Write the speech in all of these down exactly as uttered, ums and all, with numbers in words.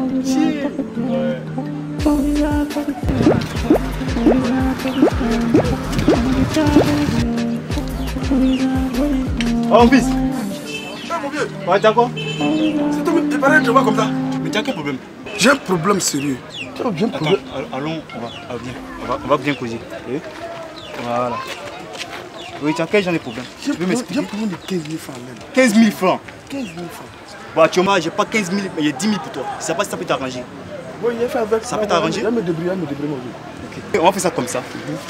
Chill. Ouais. Oh, fils. Ah, mon vieux. Ouais, t'as quoi? C'est toi, tu parles de moi comme ça. Mais t'as quel problème? J'ai un problème sérieux. Tu as bien Attends, problème. allons, on va, ah, viens. on va, on va bien causer. Okay? Voilà. Oui, tu as quel genre de problème? J'ai un problème de quinze mille francs même. quinze mille francs? quinze mille francs. Bon, actuellement, j'ai pas quinze mille, mais il y a dix mille pour toi. Je sais pas si ça peut t'arranger. Bon, il a fait avec. Ça peut t'arranger? Je vais me débrouiller, me débrouiller, mon vieux. Ok. On va faire ça comme ça.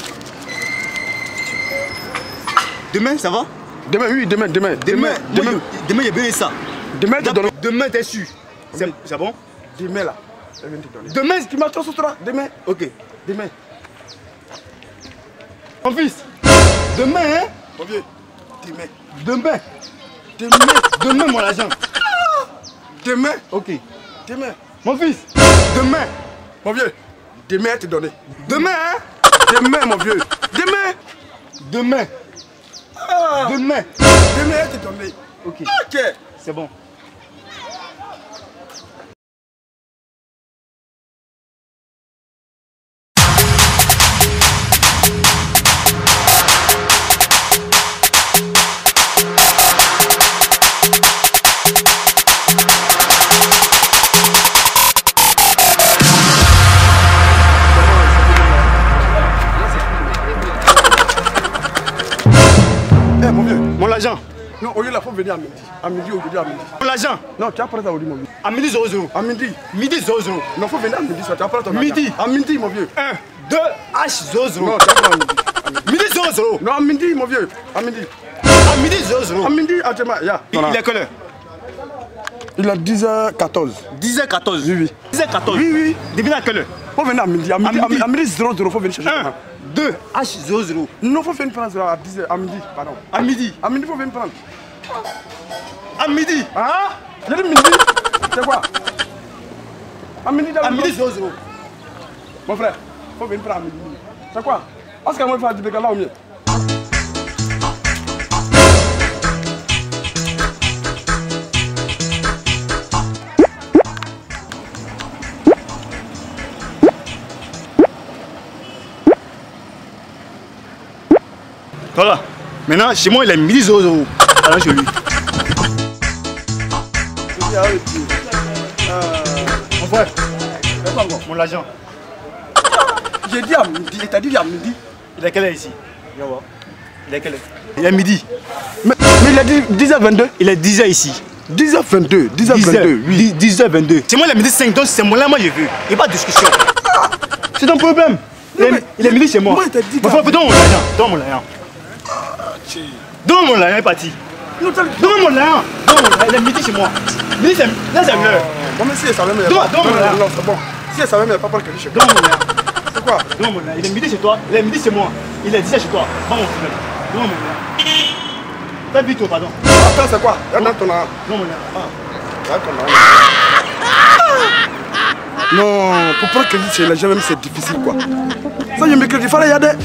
Demain, ça va? Demain, oui, demain, demain. Demain, demain. demain, il y a bien ça. Demain, tu donnes. Demain, t'es sûr? C'est bon? Demain, là. Je viens te donner. Demain, Tu m'as trop sur toi. Demain. ok. Demain. Mon fils, demain, hein? Mon vieux. Demain. Demain. Demain. Demain, mon agent. Demain. Ok. Demain. Mon fils, demain. Mon vieux. Demain, te donner. Demain, hein? Demain, mon vieux. Demain. Demain. Ah. Demain. Demain, te donner. Ok. Ok. C'est bon. Eh, mon vieux. Mon agent. Non, au lieu là, il faut venir à midi. À midi, aujourd'hui, à midi. Mon agent. Non, tu as parlé ça aujourd'hui, mon vieux. À midi zéro zéro. À midi. Midi zéro zéro. Non, il faut venir à midi, soit tu as parlé ton Midi. argent. À midi, mon vieux. un, deux, H zéro zéro. Non, tu as parlé à midi. Midi zéro zéro. Non, à midi, mon vieux. À midi. À midi zéro zéro. À midi, à demain. Ya. Il, il est quelle heure? Il a dix heures quatorze. dix heures quatorze. Oui, oui. dix heures quatorze. Oui, oui. Devine à quelle heure? Faut venir à midi. À midi, À midi. à midi zéro zéro, faut venir chercher. un, deux, H zéro zéro. Non, faut venir prendre à dix heures. À midi, pardon. À midi. À midi, faut venir prendre. À midi. Ah? J'ai dit midi. C'est quoi? À midi, À midi zéro zéro. Mon frère, faut venir prendre à midi. C'est quoi? Est-ce que moi, je vais faire du bécala au mieux? Voilà. Maintenant, chez moi, il est midi zéro zéro. Alors, chez lui. Mon frère. C'est quoi encore? Mon agent. J'ai dit à midi. Et t'as dit à midi. Il est quelle heure ici? Viens voir. Il est quelle heure? Il est midi. Mais, mais il a dit dix heures vingt-deux. Il est dix heures ici. dix heures vingt-deux. dix heures vingt-deux, oui. dix heures vingt-deux. C'est moi, il est midi cinq, donc c'est moi là, moi, j'ai vu. Il n'y a pas de discussion. C'est ton problème. Il est, mais- il est midi chez moi. Moi, il t'a dit Mon frère, donne mon agent. Donne mon agent. Donne mon agent, il est parti. Non, t'as- Donne mon agent. Donne mon agent. Il est midi chez moi. Midi, c'est là, c'est l'heure. Bon, mais si elle savait, mais Donne- elle donne non, mon non, là. non, c'est bon. Si elle savait, mais elle n'a pas parlé que chez Donne mon agent. C'est quoi? Donne mon agent. Il est midi chez toi. Il est midi chez moi. Il est dix heures chez toi. Pas mon problème. Donne mon agent. Fais vite, pardon. Attends, c'est quoi? Il y a dans ton argent. Donne mon agent. Il y a ton argent. Non, pour prendre crédit chez les gens, même c'est difficile quoi. Ça, je me crédit, il fallait y aller.